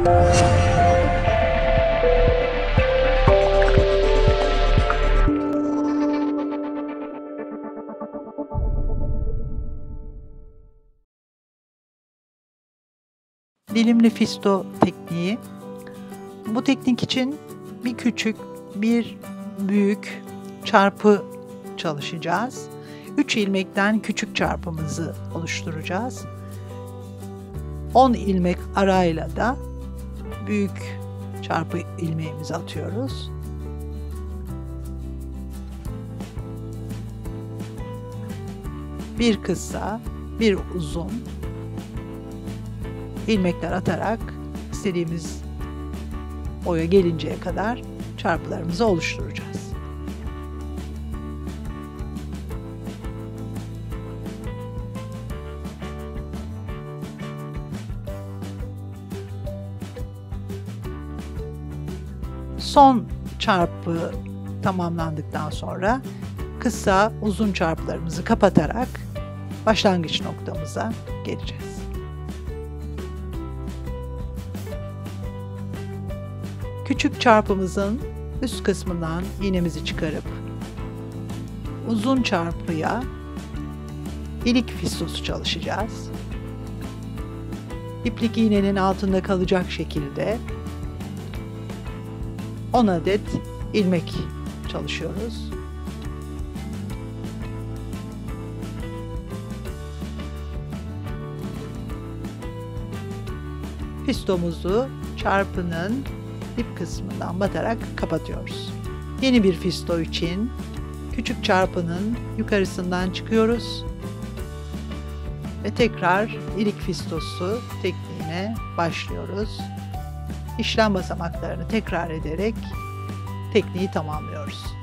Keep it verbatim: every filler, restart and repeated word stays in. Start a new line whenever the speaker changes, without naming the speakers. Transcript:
Dilimli fisto tekniği. Bu teknik için bir küçük, bir büyük çarpı çalışacağız. üç ilmekten küçük çarpımızı oluşturacağız. on ilmek arayla da büyük çarpı ilmeğimizi atıyoruz. Bir kısa, bir uzun ilmekler atarak istediğimiz boya gelinceye kadar çarpılarımızı oluşturacağız. Son çarpı tamamlandıktan sonra kısa, uzun çarpılarımızı kapatarak başlangıç noktamıza geleceğiz. Küçük çarpımızın üst kısmından iğnemizi çıkarıp uzun çarpıya ilik fistosu çalışacağız. İplik iğnenin altında kalacak şekilde on adet ilmek çalışıyoruz. Fistomuzu çarpının dip kısmından batarak kapatıyoruz. Yeni bir fisto için küçük çarpının yukarısından çıkıyoruz ve tekrar ilik fistosu tekniğine başlıyoruz. İşlem basamaklarını tekrar ederek tekniği tamamlıyoruz.